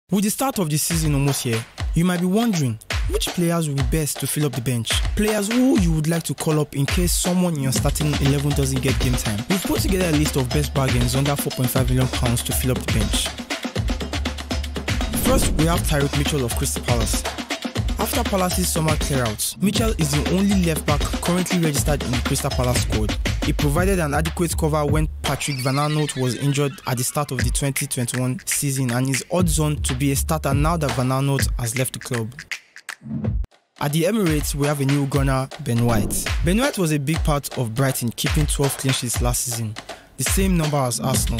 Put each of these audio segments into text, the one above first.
With the start of the season almost here, you might be wondering, which players will be best to fill up the bench? Players who you would like to call up in case someone in your starting 11 doesn't get game time. We've put together a list of best bargains under £4.5 million to fill up the bench. First, we have Tyrick Mitchell of Crystal Palace. After Palace's summer clearouts, Mitchell is the only left-back currently registered in the Crystal Palace squad. He provided an adequate cover when Patrick Van Aanholt was injured at the start of the 2021 season and is odds on to be a starter now that Van Aanholt has left the club. At the Emirates, we have a new gunner, Ben White. Ben White was a big part of Brighton keeping 12 clean sheets last season, the same number as Arsenal.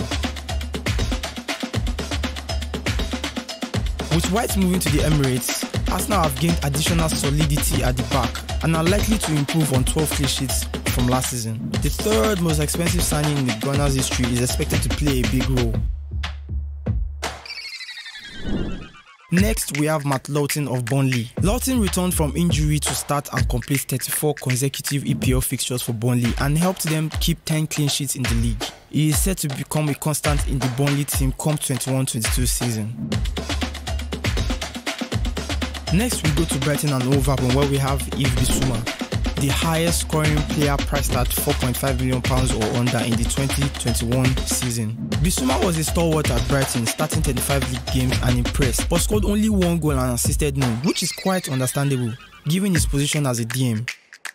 With White moving to the Emirates, Arsenal have gained additional solidity at the back and are likely to improve on 12 clean sheets from last season. The third most expensive signing in the Gunners' history is expected to play a big role. Next, we have Matt Lowton of Burnley. Lowton returned from injury to start and complete 34 consecutive EPL fixtures for Burnley and helped them keep 10 clean sheets in the league. He is set to become a constant in the Burnley team come 21-22 season. Next, we go to Brighton and Hove Albion where we have Yves Bissouma, the highest scoring player priced at £4.5 million or under in the 2021 season. Bissouma was a stalwart at Brighton, starting 35 league games and impressed, but scored only one goal and assisted none, which is quite understandable, given his position as a DM.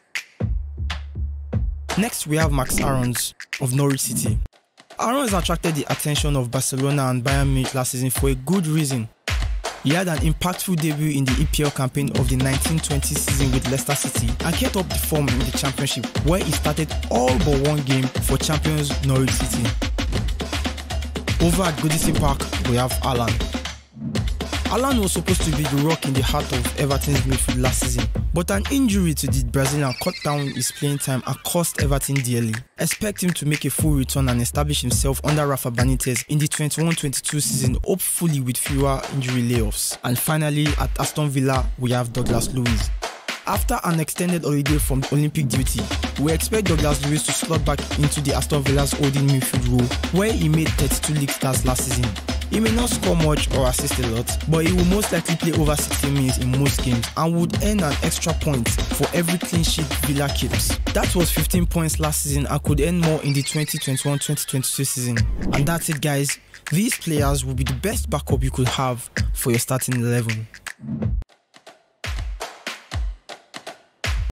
Next, we have Max Aarons of Norwich City. Aarons attracted the attention of Barcelona and Bayern Munich last season for a good reason. He had an impactful debut in the EPL campaign of the 1920 season with Leicester City and kept up the form in the Championship, where he started all but one game for champions Norwich City. Over at Goodison Park, we have Alan. Alan was supposed to be the rock in the heart of Everton's midfield last season, but an injury to the Brazilian cut down his playing time and cost Everton dearly. Expect him to make a full return and establish himself under Rafa Benitez in the 21-22 season, hopefully with fewer injury layoffs. And finally, at Aston Villa, we have Douglas Luiz. After an extended holiday from Olympic duty, we expect Douglas Luiz to slot back into the Aston Villa's holding midfield role, where he made 32 league starts last season. He may not score much or assist a lot, but he will most likely play over 60 minutes in most games and would earn an extra point for every clean sheet Villa keeps. That was 15 points last season and could earn more in the 2021-2022 season. And that's it, guys. These players will be the best backup you could have for your starting 11.